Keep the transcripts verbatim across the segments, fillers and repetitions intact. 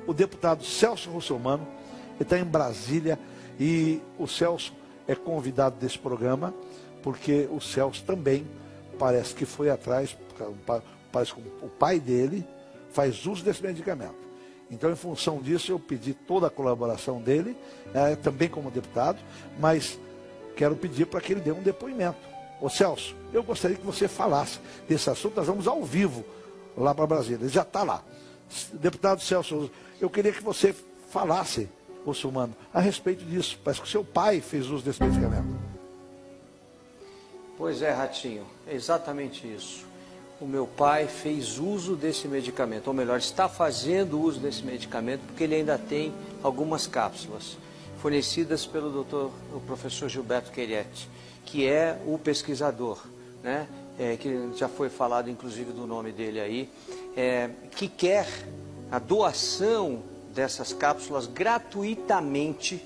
o deputado Celso Russomano, ele está em Brasília, e o Celso é convidado desse programa, porque o Celso também parece que foi atrás, parece que o pai dele faz uso desse medicamento. Então, em função disso, eu pedi toda a colaboração dele, é, também como deputado, mas quero pedir para que ele dê um depoimento. Ô Celso, eu gostaria que você falasse desse assunto, nós vamos ao vivo lá para Brasília, ele já está lá. Deputado Celso, eu queria que você falasse, Russomano, a respeito disso. Parece que o seu pai fez uso desse medicamento. Pois é, Ratinho, é exatamente isso. O meu pai fez uso desse medicamento, ou melhor, está fazendo uso desse medicamento, porque ele ainda tem algumas cápsulas fornecidas pelo doutor, o professor Gilberto Queirete, que é o pesquisador, né? É, que já foi falado inclusive do nome dele aí, é, que quer a doação dessas cápsulas gratuitamente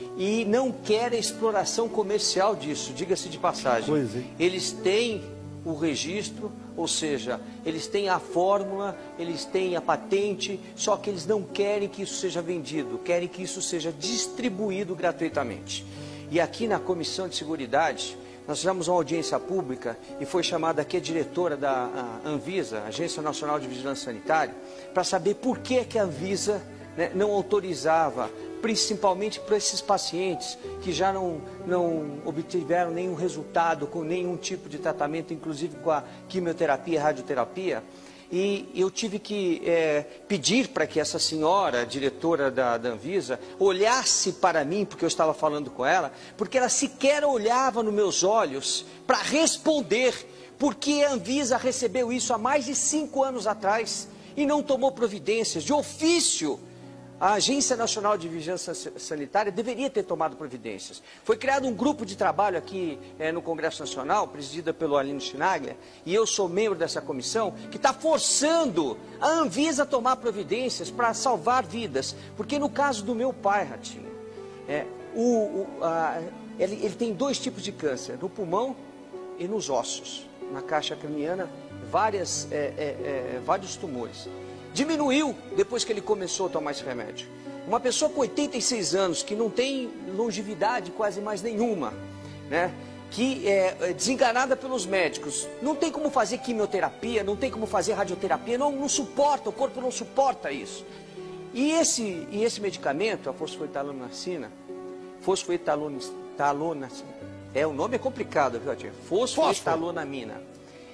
e não quer a exploração comercial disso, diga-se de passagem. Pois é. Eles têm o registro, ou seja, eles têm a fórmula, eles têm a patente, só que eles não querem que isso seja vendido, querem que isso seja distribuído gratuitamente. E aqui na Comissão de Seguridade, nós fizemos uma audiência pública e foi chamada aqui a diretora da a Anvisa, Agência Nacional de Vigilância Sanitária, para saber por que, que a Anvisa, né, não autorizava, principalmente para esses pacientes que já não, não obtiveram nenhum resultado com nenhum tipo de tratamento, inclusive com a quimioterapia e radioterapia. E eu tive que é, pedir para que essa senhora, diretora da, da Anvisa, olhasse para mim, porque eu estava falando com ela, porque ela sequer olhava nos meus olhos para responder, porque a Anvisa recebeu isso há mais de cinco anos atrás e não tomou providências. De ofício, a Agência Nacional de Vigilância Sanitária deveria ter tomado providências. Foi criado um grupo de trabalho aqui é, no Congresso Nacional, presidida pelo Aline Chinaglia, e eu sou membro dessa comissão, que está forçando a Anvisa a tomar providências para salvar vidas. Porque no caso do meu pai, Ratinho, é, o, o, a, ele, ele tem dois tipos de câncer, no pulmão e nos ossos. Na caixa craniana, várias, é, é, é, vários tumores. Diminuiu depois que ele começou a tomar esse remédio. Uma pessoa com oitenta e seis anos, que não tem longevidade quase mais nenhuma, né? Que é desenganada pelos médicos, não tem como fazer quimioterapia, não tem como fazer radioterapia, não, não suporta, o corpo não suporta isso. E esse, e esse medicamento, a fosfoetalonacina, fosfoetalonacina, é, o nome é complicado, viu, tia? Fosfoetalonamina.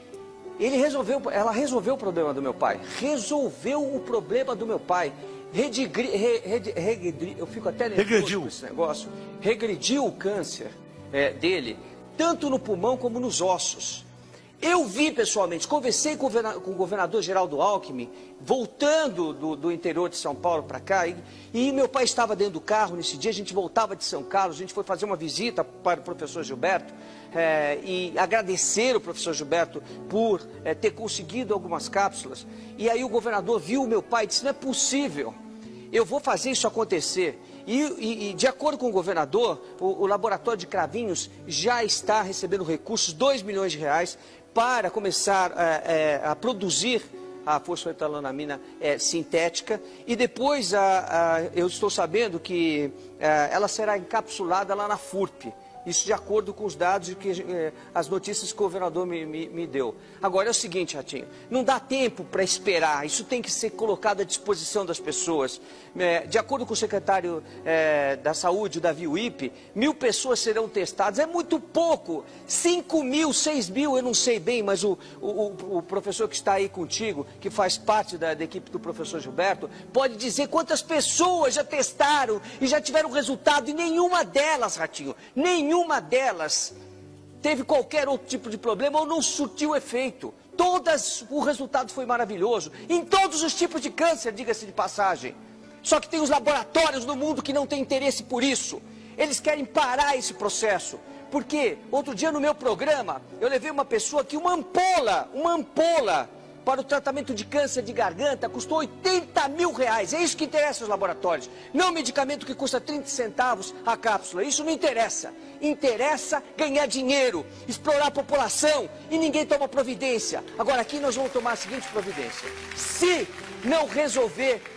Ele resolveu, ela resolveu o problema do meu pai, resolveu o problema do meu pai, redigri, re, re, regredri, eu fico até nervoso com esse negócio, regrediu o câncer é, dele, tanto no pulmão como nos ossos. Eu vi pessoalmente, conversei com o, com o governador Geraldo Alckmin, voltando do, do interior de São Paulo para cá, e, e meu pai estava dentro do carro nesse dia, a gente voltava de São Carlos, a gente foi fazer uma visita para o professor Gilberto, é, e agradecer o professor Gilberto por é, ter conseguido algumas cápsulas. E aí o governador viu o meu pai e disse, não é possível, eu vou fazer isso acontecer. E, e, e de acordo com o governador, o, o laboratório de Cravinhos já está recebendo recursos, dois milhões de reais, para começar é, é, a produzir a fosfoetalonamina é, sintética. E depois a, a, eu estou sabendo que é, ela será encapsulada lá na FURP. Isso de acordo com os dados e que, eh, as notícias que o governador me, me, me deu. Agora é o seguinte, Ratinho, não dá tempo para esperar, isso tem que ser colocado à disposição das pessoas. Eh, de acordo com o secretário eh, da Saúde, o Davi Wipe, mil pessoas serão testadas, é muito pouco. Cinco mil, seis mil, eu não sei bem, mas o, o, o professor que está aí contigo, que faz parte da, da equipe do professor Gilberto, pode dizer quantas pessoas já testaram e já tiveram resultado, e nenhuma delas, Ratinho, nenhuma Nenhuma delas teve qualquer outro tipo de problema ou não surtiu efeito. Todas, o resultado foi maravilhoso. Em todos os tipos de câncer, diga-se de passagem. Só que tem os laboratórios no mundo que não têm interesse por isso. Eles querem parar esse processo. Porque outro dia no meu programa, eu levei uma pessoa que uma ampola, uma ampola para o tratamento de câncer de garganta custou oitenta mil reais. É isso que interessa aos laboratórios. Não medicamento que custa trinta centavos a cápsula. Isso não interessa. Interessa ganhar dinheiro, explorar a população e ninguém toma providência. Agora aqui nós vamos tomar a seguinte providência. Se não resolver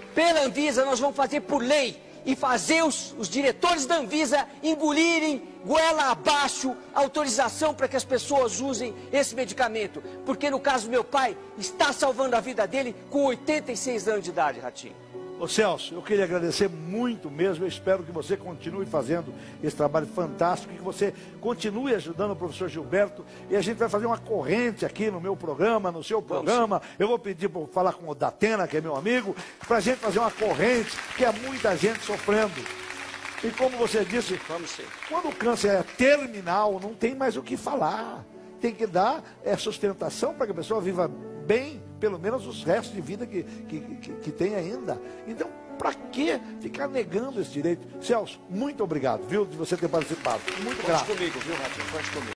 pela Anvisa, nós vamos fazer por lei e fazer os, os diretores da Anvisa engolirem goela abaixo a autorização para que as pessoas usem esse medicamento. Porque no caso do meu pai, está salvando a vida dele com oitenta e seis anos de idade, Ratinho. Ô Celso, eu queria agradecer muito mesmo, eu espero que você continue fazendo esse trabalho fantástico, que você continue ajudando o professor Gilberto, e a gente vai fazer uma corrente aqui no meu programa, no seu programa. Eu vou pedir para falar com o Datena, que é meu amigo, para a gente fazer uma corrente, que é muita gente sofrendo. E como você disse, Vamos sim. Quando o câncer é terminal, não tem mais o que falar. Tem que dar é, sustentação para que a pessoa viva bem, pelo menos os restos de vida que, que, que, que tem ainda. Então, para que ficar negando esse direito? Celso, muito obrigado, viu, de você ter participado. Muito grato. Conte comigo, viu, Ratinho? Conte comigo.